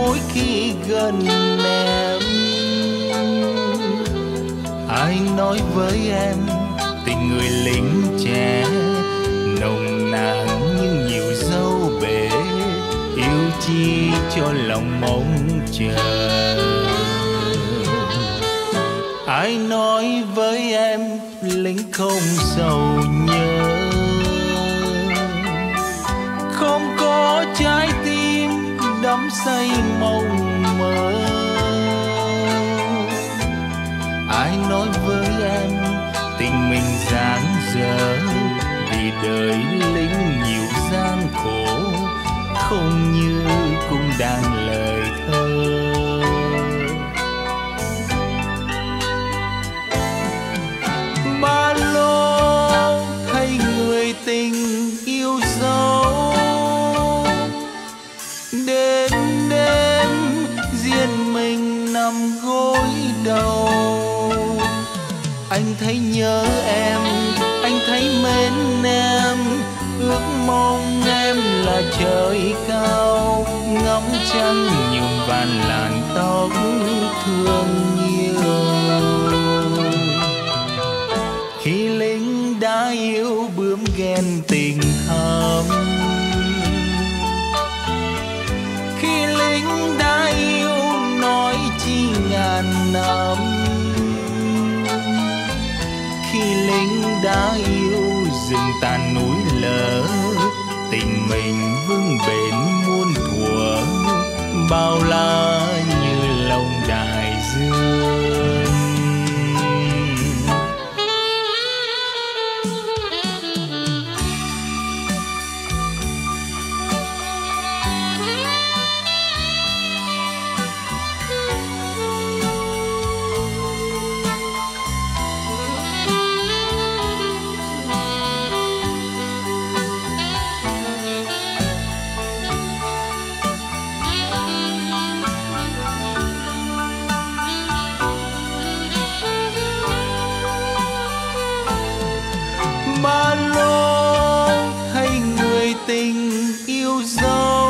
mỗi khi gần em. Ai nói với em tình người lính trẻ nồng nàn nhưng nhiều dâu bể, yêu chi cho lòng mong chờ. Ai nói với em lính không sầu nhớ, không có trái tim đắm say mộng mơ. Ai nói với em tình mình dang dở, vì đời lính nhiều gian khổ, không như cũng đang lời thơ. Ba lô thay người tình yêu dấu, đêm đêm riêng mình nằm gối đầu. Anh thấy nhớ em, anh thấy mến em, ước mong em là trời cao, ngắm trăng nhuộm vàn làn tóc thương yêu. Khi lính đã yêu bướm ghen tình thắm, khi lính đã yêu nói chi ngàn năm, khi lính đã yêu rừng tàn núi lở, tình mình vững bền muôn thuở, bao la như lòng đại dương. Ba lô thay người tình yêu dấu,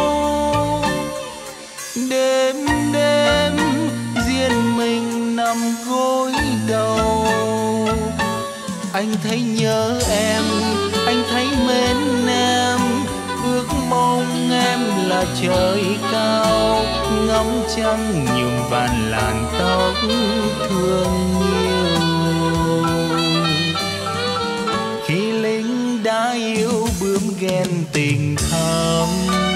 đêm đêm riêng mình nằm gối đầu. Anh thấy nhớ em, anh thấy mến em, ước mong em là trời cao, ngắm trăng nhuộm vàn làn tóc thương yêu. Khi lính đã yêu bướm ghen tình thắm,